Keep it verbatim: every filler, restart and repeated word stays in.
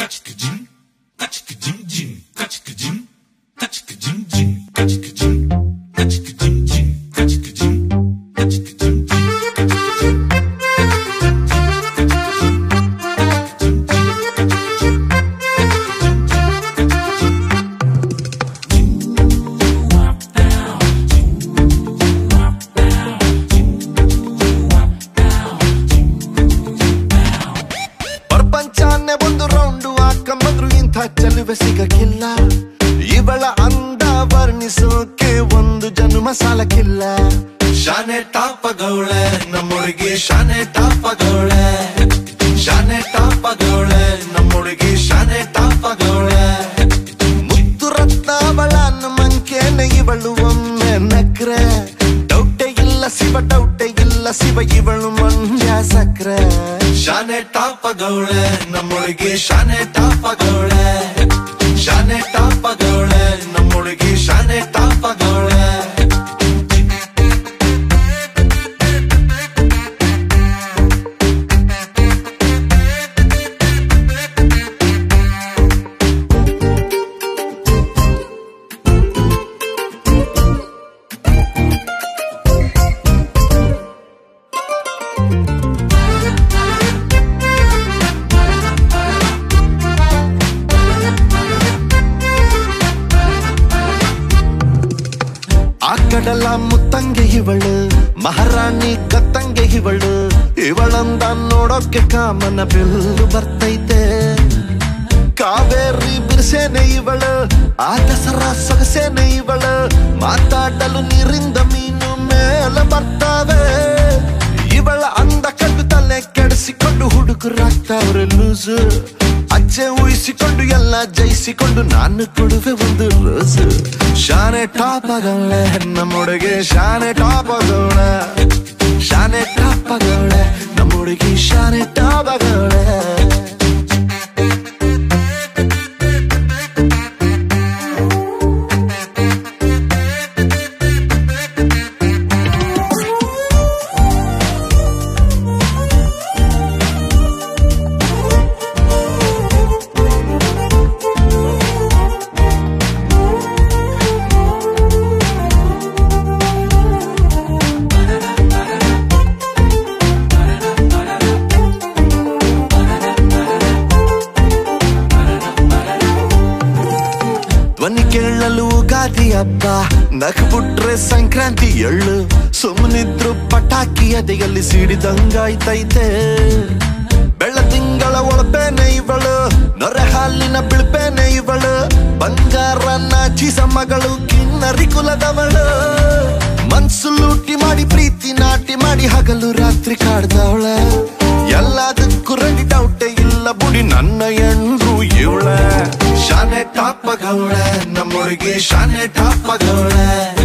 ಪ್ರಪಂಚನೇ ಒಂದು ರೌಂಡು ಹಾಕಂಬಂದ್ರು ಇಂಥ ಚೆಲುವೆ ಸಿಗಕ್ಕಿಲ್ಲ. ಇವಳ ಅಂದ ವರ್ಣಿಸೋಕೆ ಒಂದು ಜನ್ಮ ಸಾಲಕ್ಕಿಲ್ಲ. ಶಾನೆ ಟಾಪಗೌಳೆ ನಮ್ಮೊಳಗೆ, ಶಾನೆ ಟಾಪಗೌಳೆ, ಶಾನೆ ಟಾಪಗೌಳೆ ನಮ್ಮೊಳಗೆ, ಶಾನೆ ಟಾಪಗೌಳೆ. ಮುತ್ತು ರತ್ನ ಅವಳ ಮಂಕೇನೆ ಇವಳು ಒಮ್ಮೆ ನಕ್ರೆ. ಡೌಟೆ ಇಲ್ಲ ಶಿವ, ಡೌಟೆ ಇಲ್ಲ ಶಿವ, ಇವಳು ಮಂಡ್ಯ ಸಕ್ರೆ. ಶಾನೆ ಟಾಪಗೌಳೆ ನಮ್ಮೊಳಗೆ, ಶಾನೆ ಟಾಪಗೌಳೆ, ಶಾನೆ ಟಾಪಗೌಳೆ ನಮ್ಮೊಳಗೆ, ಶಾನೆ ಟಾಪಗೌಳೆ. ಆ ಕಡಲ ಮುತ್ತಂಗೆ ಇವಳು, ಮಹಾರಾಣಿ ಕತ್ತಂಗೆ ಇವಳು. ಇವಳಂದ ನೋಡೋಕೆ ಕಾಮನ ಬಿಲ್ಲು ಬರ್ತೈತೆ. ಕಾವೇರಿ ಬಿರ್ಸೇನೆ ಇವಳು, ಆ ದಸರಾ ಸೊಗಸೇನೆ ಇವಳು. ಮಾತಾಡಲು ನೀರಿಂದ ಮೀನು ಮೇಲೆ ಬರ್ತಾವೆ. ಇವಳ ಅಂದ ಕಂಡು ತಲೆ ಕೆಡಿಸಿಕೊಂಡು ಹುಡುಗರಾಗ್ತಾವ್ರೆ ಲೂಸು. ಅಜ್ಜೆ ಊಹಿಸಿಕೊಂಡು ಎಲ್ಲ ಜಯಿಸಿಕೊಂಡು ನಾನು ಕೊಡುವೆ ಒಂದು ರೋಸು. ಶಾನೆ ಟಾಪಗೌಳೆ ನಮ್ಮೊಳಗೆ, ಶಾನೆ ಟಾಪಗೌಳೆ, ಶಾನೆ ಟಾಪಗೌಳೆ ನಮ್ಮೊಳಗೆ, ಶಾನೆ ಟಾಪಗೌಳೆ. ಧ್ವನಿ ಕೇಳಲು ಗಾದಿ ಹಬ್ಬ, ನಕ್ಬಿಟ್ರೆ ಸಂಕ್ರಾಂತಿ ಎಳ್ಳು. ಸುಮ್ಮನಿದ್ರು ಪಟಾಕಿ ಎದೆಯಲ್ಲಿ ಸಿಡಿದಂಗಾಯ್ತೈತೆ. ಬೆಳ್ಳ ತಿಂಗಳ ಒಳಪೇನೆ ಇವಳು, ನೊರೆ ಹಾಲಿನ ಬಿಳ್ಪೇನೆ ಇವಳು. ಬಂಗಾರ ನಾಚಿಸ ಮಗಳು, ಕಿನ್ನರಿ ಕುಲದವಳು. ಮನ್ಸು ಲೂಟಿ ಮಾಡಿ ಪ್ರೀತಿ ನಾಟಿ ಮಾಡಿ ಹಗಲು ರಾತ್ರಿ ಕಾಡ್ದವಳ. ಎಲ್ಲದಕ್ಕೂ ರೆಡಿ, ಡೌಟೆ ಇಲ್ಲ ಬುಡಿ ನನ್ನ ಎಂಡ್ರು ಇವಳ. ಶಾನೆ ಟಾಪಗೌಳೆ ನಮ್ಮೊಳಗೆ, ಶಾನೆ ಟಾಪಗೌಳೆ.